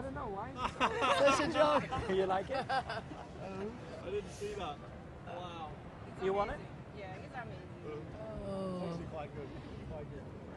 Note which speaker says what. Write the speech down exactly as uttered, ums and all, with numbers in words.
Speaker 1: I don't know why. Such a joke. You like it?
Speaker 2: I didn't see that. Wow.
Speaker 1: You want it?
Speaker 3: Yeah, it's amazing.
Speaker 2: It's actually quite good. Quite good.